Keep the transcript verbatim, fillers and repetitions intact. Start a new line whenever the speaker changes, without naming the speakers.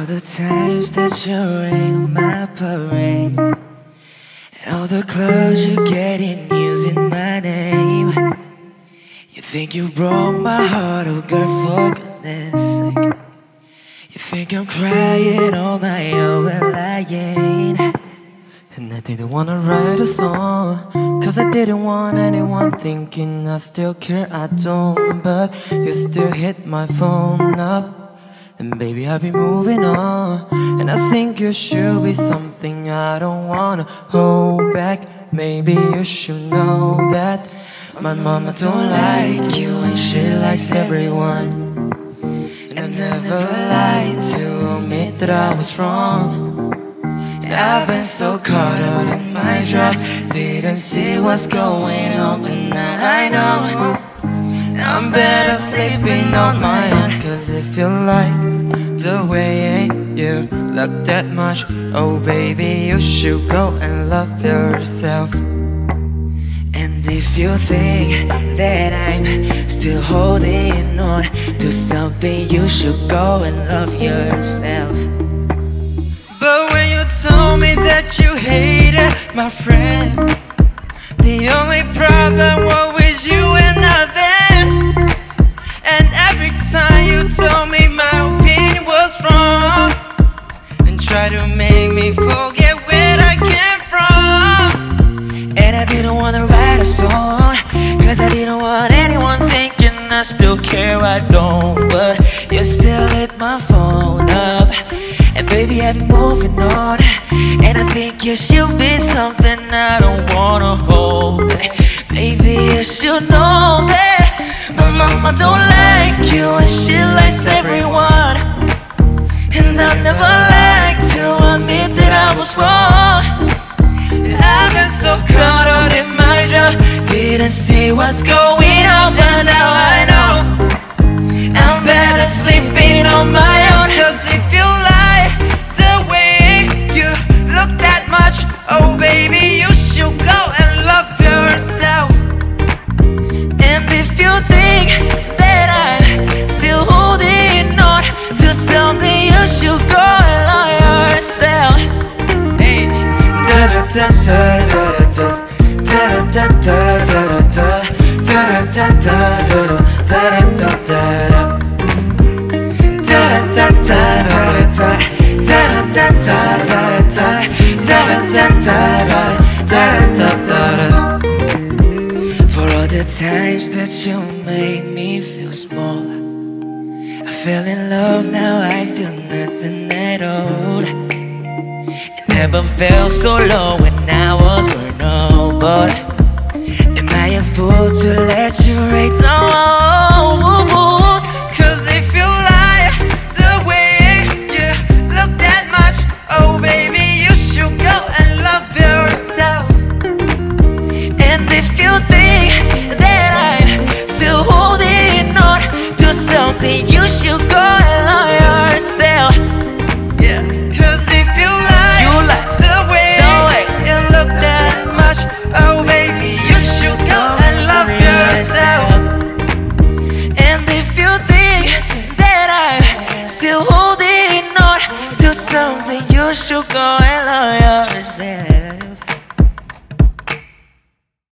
all the times that you rain my parade, and all the clothes you get in using my name. You think you broke my heart, oh girl, for goodness sake. You think I'm crying on my own, well I ain't.
And I didn't wanna write a song, cause I didn't want anyone thinking I still care, I don't. But you still hit my phone up, and baby I'll be moving on. And I think you should be something I don't wanna hold back. Maybe you should know that my mama don't like you and she likes everyone. And I never lied to admit that I was wrong. I've been so caught up in my job, didn't see what's going on, but now I know I'm better sleeping on my own. Cause if you like the way you look that much, oh baby, you should go and love yourself.
And if you think that I'm still holding on to something, you should go and love yourself.
But when you told me that you hated my friend, the only problem was you and not them. And every time you told me my opinion was wrong, and tried to make me forget where I came from.
And I didn't wanna write a song, cause I didn't want anyone thinking I still care, I don't. But you still hit my phone up, and baby I've been moving on. And I think you should be something I don't wanna hold. Baby, you should know that my mama don't like you and she likes everyone. And I never like to admit that I was wrong. I've been so caught up in my job, didn't see what's going on, but now I know I'm better sleeping on my own.
Cause if you like the way you look that much, oh baby, you should go and love yourself.
And if you think that I'm still holding on to something, you should go and love yourself.
Hey, da da da da da da da da da da da da da da da da da da.
For all the times that you made me feel small, I fell in love, now I feel nothing at all. It never felt so low when I was vulnerable. Am I a fool to let you rate on walls?
Cause if you like the way you look that much, oh baby, you should go and love yourself.
And if you think that I'm still holding on to something, you should go and love yourself.
Yeah, cause if you like,
you like
the way,
the way
you look that much, oh baby, you should go and love yourself.
And if you think that I'm still holding on to something, you should go and love yourself.